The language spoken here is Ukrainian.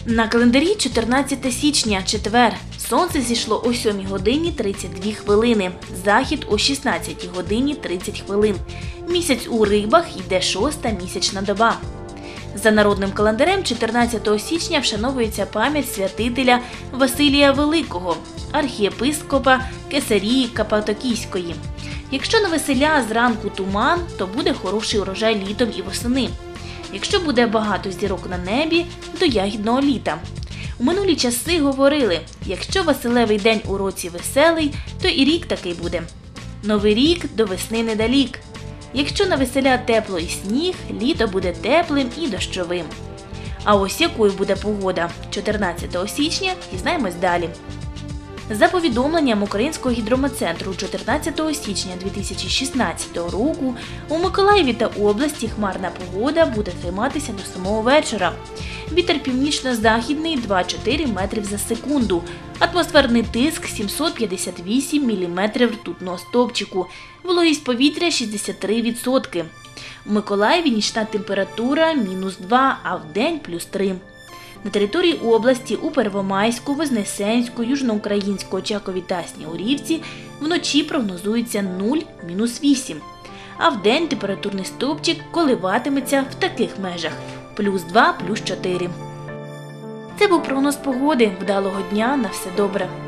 На календарі 14 січня, четвер. Сонце зійшло о 7 годині 32 хвилини, захід о 16 годині 30 хвилин. Місяць у рибах, йде 6-та місячна доба. За народним календарем 14 січня вшановується пам'ять святителя Василія Великого, архієпископа Кесарії Каппадокійської. Якщо на веселя зранку туман, то буде хороший урожай літом і восени. Якщо буде багато зірок на небі, до ягідного літа. У минулі часи говорили, якщо Василевий день у році веселий, то і рік такий буде. Новий рік до весни недалік. Якщо на веселя тепло і сніг, літо буде теплим і дощовим. А ось якою буде погода 14 січня, дізнаємось далі. За повідомленням Українського гідрометцентру 14 січня 2016 року у Миколаєві та області хмарна погода буде триматися до самого вечора. Вітер північно-західний 2-4 метрів за секунду. Атмосферний тиск 758 міліметрів ртутного стовпчику. Вологість повітря 63%. У Миколаєві нічна температура -2, а вдень +3. На території області у Первомайську, Вознесенську, Южноукраїнську, Очакові та Снігурівці вночі прогнозується 0 – -8. А вдень температурний стовпчик коливатиметься в таких межах – +2, +4. Це був прогноз погоди. Вдалого дня, на все добре.